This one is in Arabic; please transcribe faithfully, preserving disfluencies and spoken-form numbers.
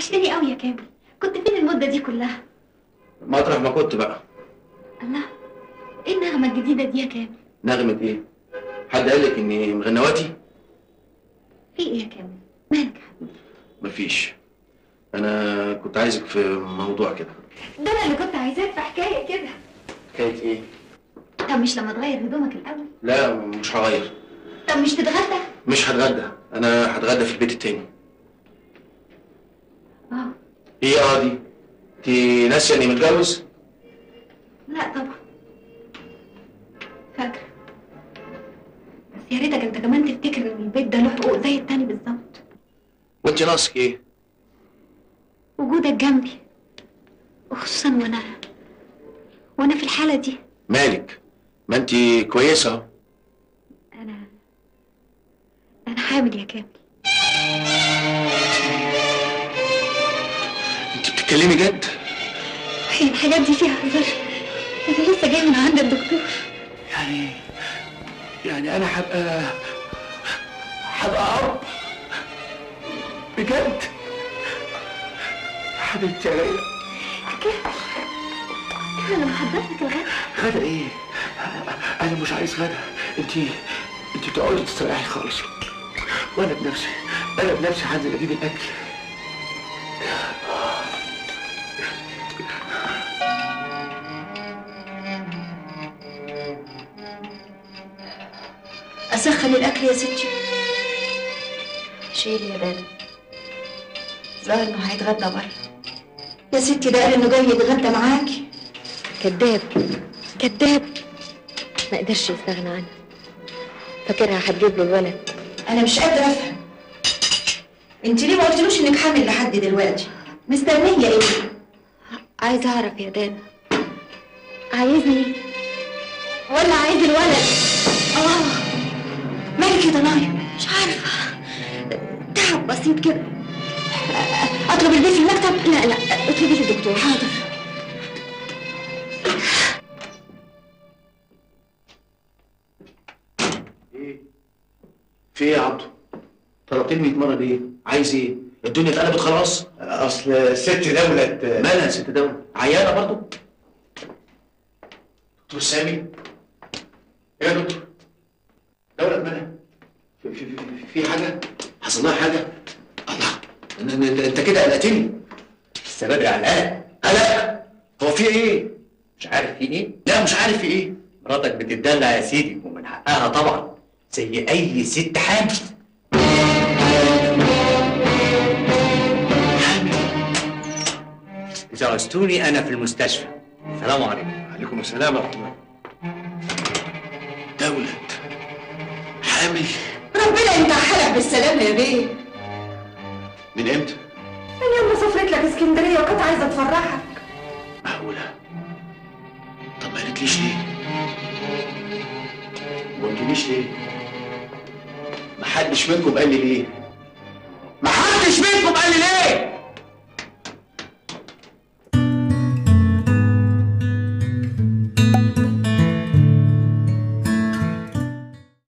وحشتني قوي يا كامل، كنت فين المدة دي كلها؟ مطرح ما كنت بقى. الله، ايه النغمة الجديدة دي يا كامل؟ نغمة ايه؟ حد قال لك اني مغنواتي؟ في ايه يا كامل؟ مالك يا حبيبي؟ مفيش. انا كنت عايزك في موضوع كده. ده انا اللي كنت عايزاك في حكاية كده. حكاية ايه؟ طب مش لما تغير هدومك الأول؟ لا مش هغير. طب مش تتغدى؟ مش هتغدى، انا هتغدى في البيت التاني. اه. ايه اه دي؟ انت ناسيه اني متجوز؟ لا طبعا فاكرة، بس يا ريتك انت كمان تفتكر ان البيت ده له حقوق زي التاني بالظبط. وانت ناقصك ايه؟ وجودك جنبي، وخصوصا وانا وانا في الحالة دي. مالك؟ ما انت كويسة اهو. انا انا حامل يا كامل. انت بتتكلمي جد؟ هي الحاجات دي فيها هزار؟ انا لسه جاي من عند الدكتور. يعني يعني انا هبقى هبقى اب بجد؟ حبيبتي يا ليلى. كامل انا محضرت لك الغدا. غدا ايه؟ انا مش عايز غدا، انت انت تقعدي تستريحي خالص، وانا بنفسي انا بنفسي هنزل اجيب الاكل. اسخن الاكل يا ستي. شيلي يا دادا، ظاهر انه هيتغدى بره. يا ستي ده قال انه جاي يتغدى معاكي. كذاب كذاب، ما قدرش يستغنى عنها، فاكرها هتجيب له الولد. انا مش قادره افهم، انت ليه ما قلتلوش انك حامل لحد دلوقتي؟ مستنيه ايه؟ عايزه اعرف يا دادا، عايزني ولا عايز الولد؟ اه مالك يا ضنايا؟ مش عارفه، تعب بسيط كده. اطلب البيت في المكتب؟ لا لا اطلبي في الدكتور. حاضر. ايه؟ في ايه يا عبده؟ طلبتني مية مرة ليه؟ عايز ايه؟ الدنيا اتقلبت خلاص؟ اصل ست دولة. مالها ست دولة؟ عيانة برضه؟ دكتور سامي؟ ايه يا دكتور؟ دولة مالها؟ في, في, في, في حاجة؟ حصل لها حاجة؟ الله، انت كده قلقتني. لسه بدري على القلق. قلق؟ هو في ايه؟ مش عارف في ايه؟ لا مش عارف في ايه. مراتك بتدلع يا سيدي، ومن حقها طبعا زي اي ست حامل. إذا عوزتوني أنا في المستشفى. السلام عليكم. وعليكم السلام ورحمة الله. دولة حامل؟ ربنا يمتعها بالسلامه يا بيه. من امتى؟ من يوم ما سافرت لك اسكندريه وكانت عايزه تفرحك. معقولة؟ طب ما قالتليش ليه؟ ما قلتليش ليه؟ محدش منكم قال لي ليه؟